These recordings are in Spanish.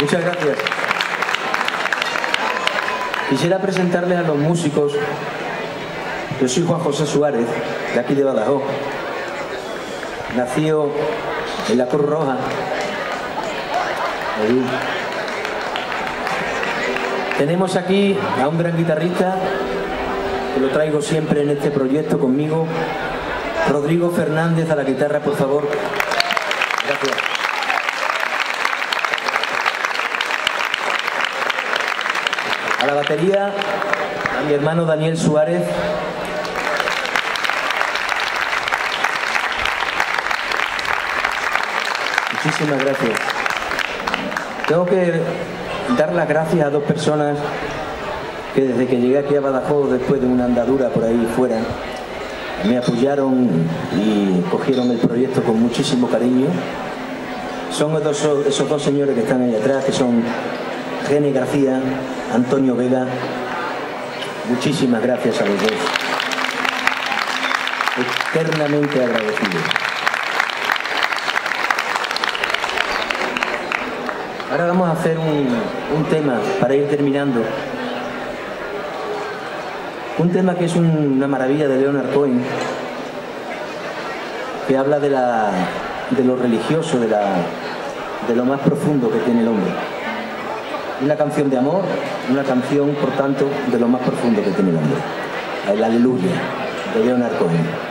Muchas gracias. Quisiera presentarles a los músicos. Yo soy Juan José Suárez, de aquí de Badajoz. Nacido en la Cruz Roja. Ahí. Tenemos aquí a un gran guitarrista, que lo traigo siempre en este proyecto conmigo, Rodrigo Fernández, a la guitarra, por favor. Gracias. A la batería, a mi hermano Daniel Suárez. Muchísimas gracias. Tengo que dar las gracias a dos personas que desde que llegué aquí a Badajoz, después de una andadura por ahí fuera, me apoyaron y cogieron el proyecto con muchísimo cariño. Son esos dos señores que están ahí atrás, que son Gene García, Antonio Vega. Muchísimas gracias a los dos. Eternamente agradecido. Ahora vamos a hacer un tema para ir terminando. Un tema que es una maravilla de Leonard Cohen, que habla de lo religioso, de lo más profundo que tiene el hombre. Una canción de amor, una canción, por tanto, de lo más profundo que tiene el hombre. El Aleluya, de Leonard Cohen.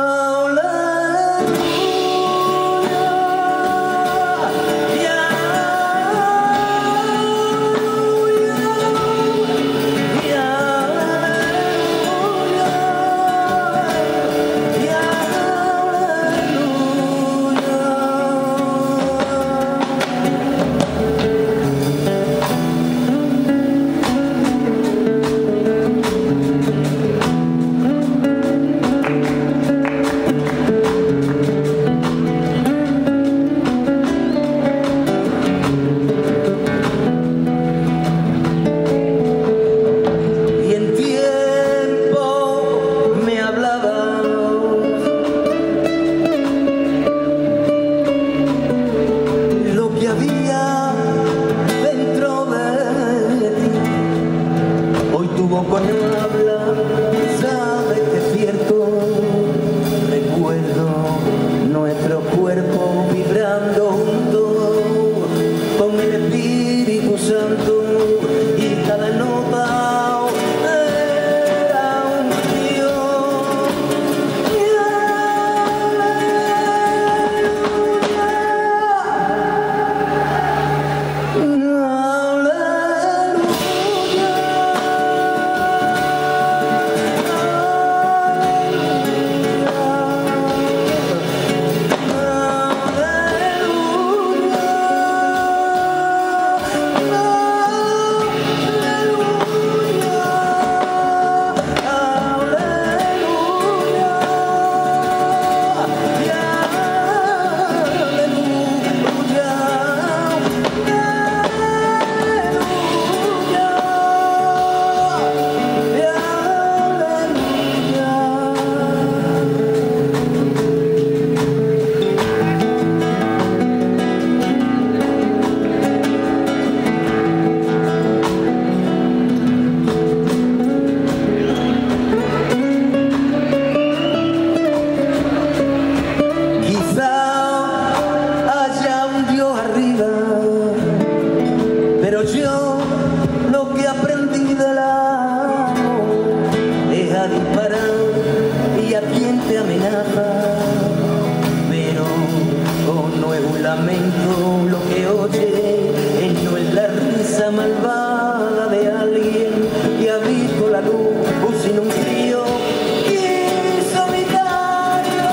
Yeah. lamento lo que oye, no es la risa malvada de alguien que ha visto la luz sin un frío y solitario.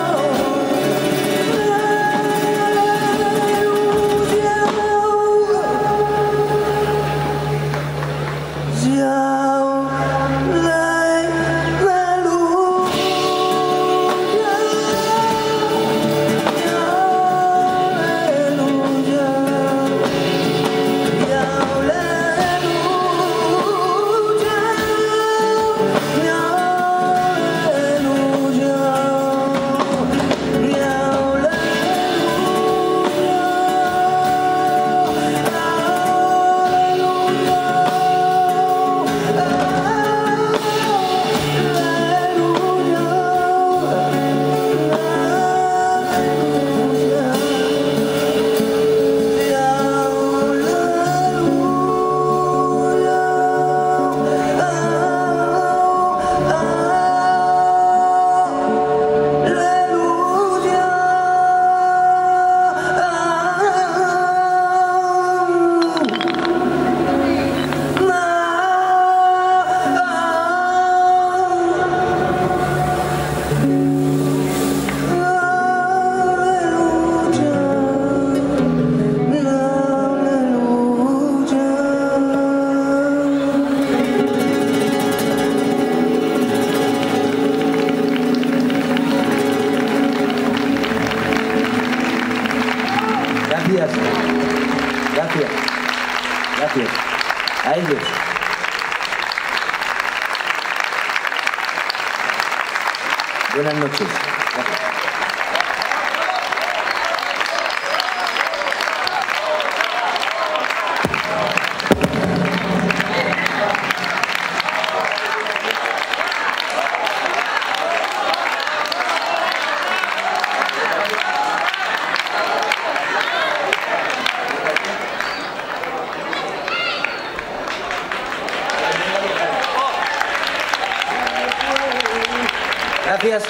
Gracias. Gracias. A ellos. Buenas noches. Gracias. Gracias.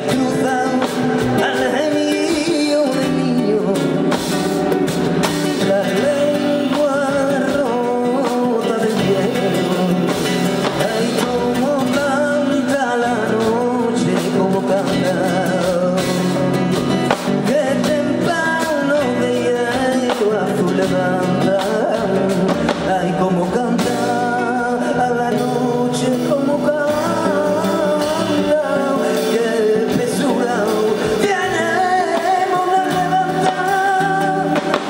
cruzado al gemillo de niño, la lengua rota del viejo. Ay, como canta la noche, como canta. Que temprano de hielo azul levanta. Ay, como canta a la noche, como canta. Que pesura tenemos a levantar.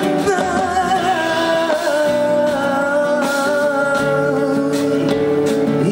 Y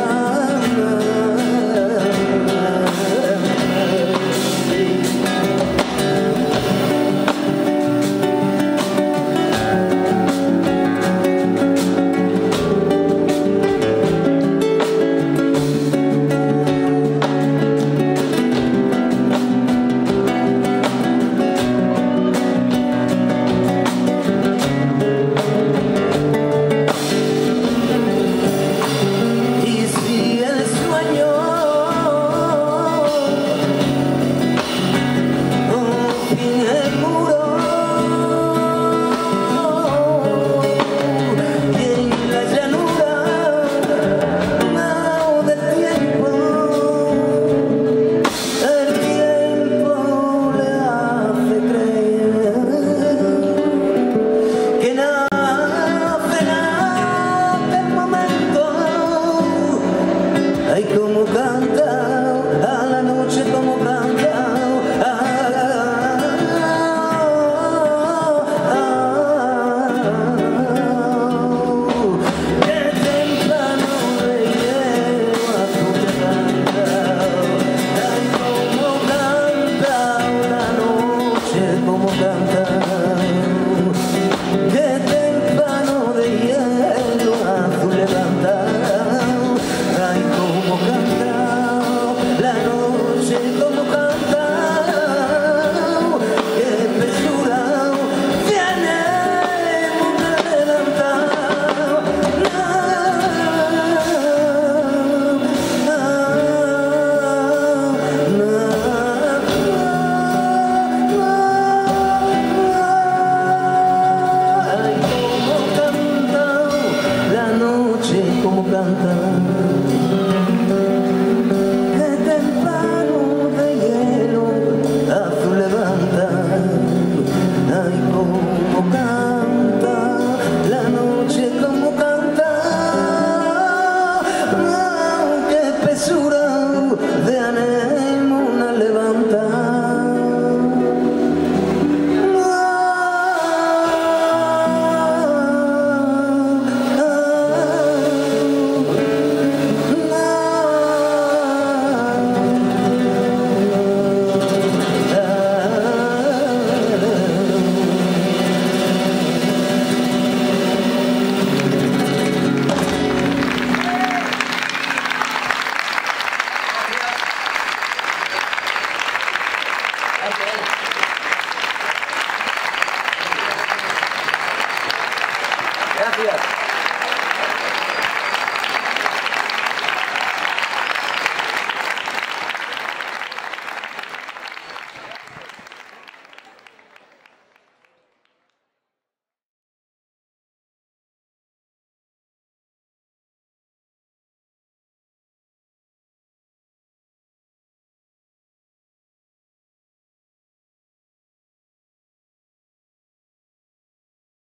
si el sueño tiene muro y en la llanura del tiempo, el tiempo le hace creer que nace el momento. Ay, como canta a la noche, como canta. Que temprano de hielo azul levanta. Ay, como canta la noche, como canta. Que temprano de hielo azul levanta. Ay, como canta la noche, como canta. Que pesura tiene una adelantada. Ay, como canta la noche, como canta. Que temprano de hielo azul levanta. Ay, como canta la noche, como canta. Qué pesura de anhelo.